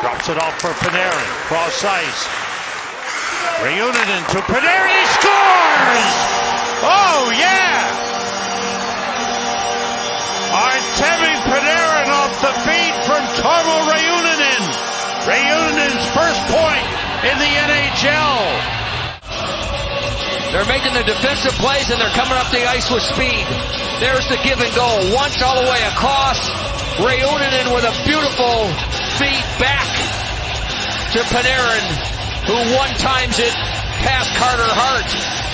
Drops it off for Panarin. Cross ice. Reunanen to Panarin. He scores! Oh, yeah! Artemi Panarin off the feed from Tomo Reunanen. Reunanen's first point in the NHL. They're making the defensive plays and they're coming up the ice with speed. There's the give and go. Once all the way across. Reunanen with a beautiful feed back to Panarin, who one-times it past Carter Hart.